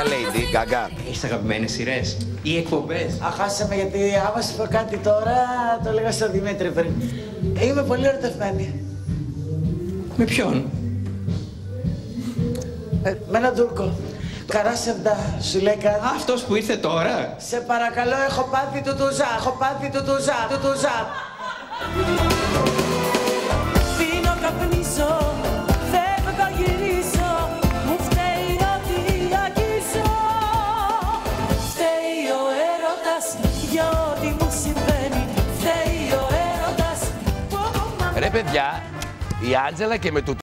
Lady Gaga. Έχεις αγαπημένες σειρές ή εκπομπές? Αχάσαμε γιατί άμα σου πω κάτι τώρα, το έλεγα στον Δημήτρη πριν. Είμαι πολύ ερωτευμένη. Με ποιον? Με έναν Τούρκο. Καράσεβδα, σου λέει κάτι. Αυτός που ήρθε τώρα? Σε παρακαλώ, έχω πάθει τουτουζά, έχω πάθει τουτουζά. Πίνω, καπνίζω, φεύγω, γυρίζω, μου φταίει ότι αγγίζω. Φταίει ο έρωτας για ό,τι μου συμβαίνει, φταίει ο έρωτας. Ρε παιδιά, η Άντζελα και με του